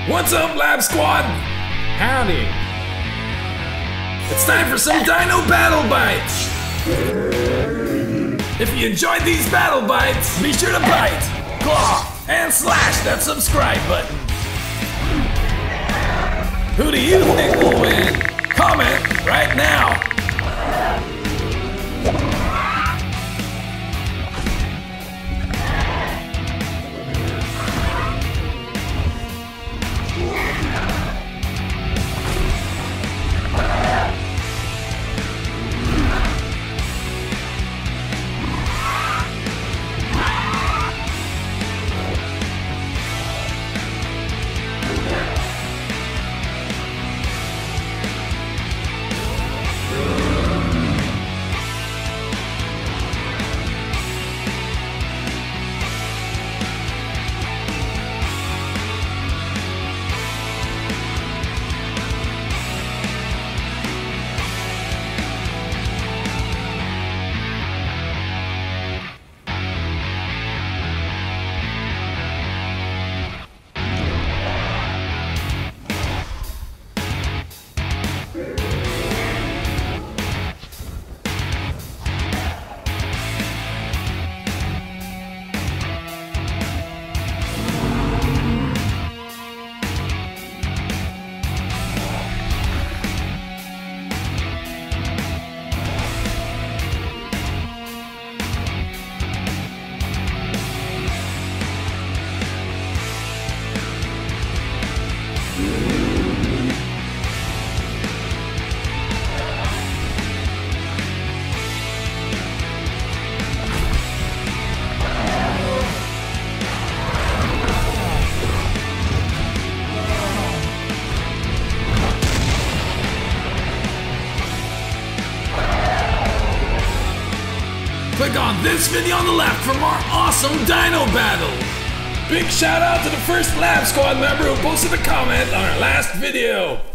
What's up, Lab Squad? Howdy. It's time for some Dino Battle Bites. If you enjoyed these battle bites, be sure to bite, claw, and slash that subscribe button. Who do you think will win? Comment right now. Click on this video on the left for more awesome Dino Battles. Big shout out to the first Lab Squad member who posted a comment on our last video.